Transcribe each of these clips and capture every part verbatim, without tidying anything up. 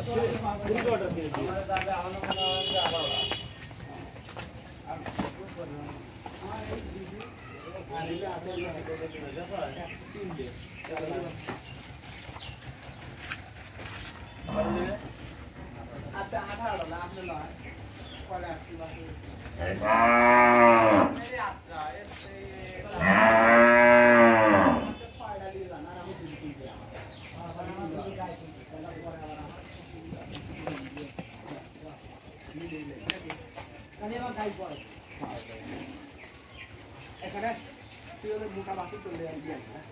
আচ্ছা আঠারো না আপনি নয় পরে আসছি বাকি মেরে আত্রা এসে ছয়টা দিয়ে যান আর আমি দুটো কিনতে আমার দুটো গাই কিনতে তাহলে পরে আবার আমার তাহলে আমার গাই পড়ে এখানে তুই ওদের মুখা বাসি চলে আসবি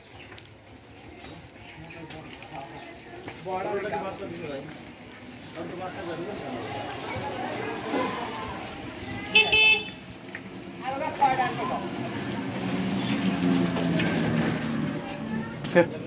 বড় একটা বাচ্চা দিতে ভাই আর তো বাচ্চা যাবে না আর ওটা ছয়টা আনতে